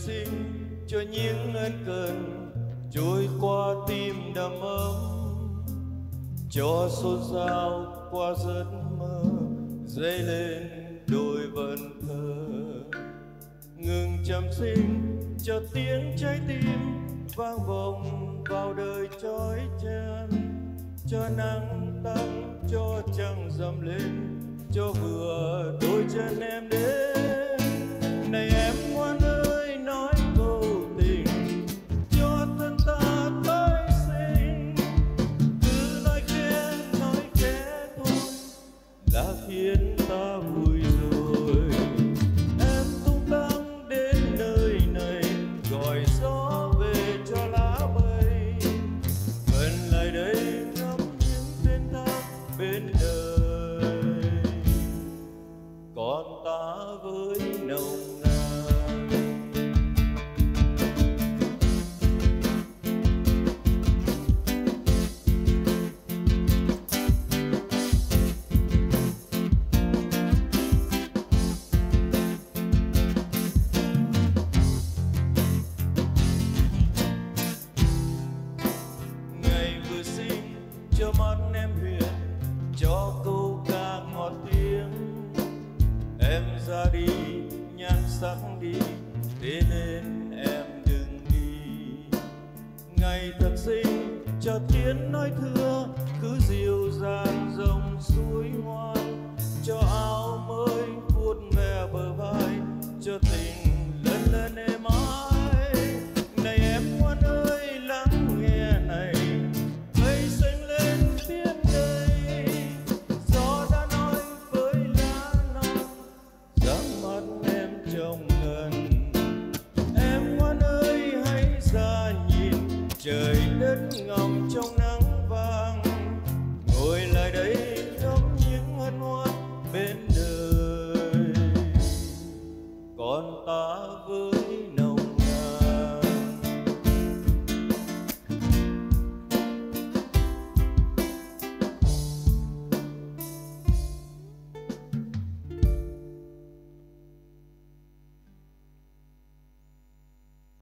sinh cho những ân cần trôi qua tim đầm ấm, cho xôn xao qua giấc mơ dấy lên đôi vần thơ. Ngừng trầm sinh cho tiếng trái tim vang vọng vào đời chói chan, cho nắng tắt cho trăng rằm lên, cho vừa đôi chân em đến. Này em ngoan ơi nói câu tình cho thân ta tái sinh, cứ nói khẽ thôi là khiến ta vui rồi. Em tung tăng đến nơi này gọi gió về cho lá bay, gần lại đây ngắm những tên thác bên đời, còn ta với nồng nàn. Ngày vừa sinh cho mắt em huyền, cho câu ca ngọt tiếng. Em ra đi nhan sắc đi, thế nên em đừng đi. Ngày thật sinh cho tiếng nói thưa, cứ dịu dàng dòng suối ngoan, cho áo mới vuốt ve bờ vai, cho tình lớn lên em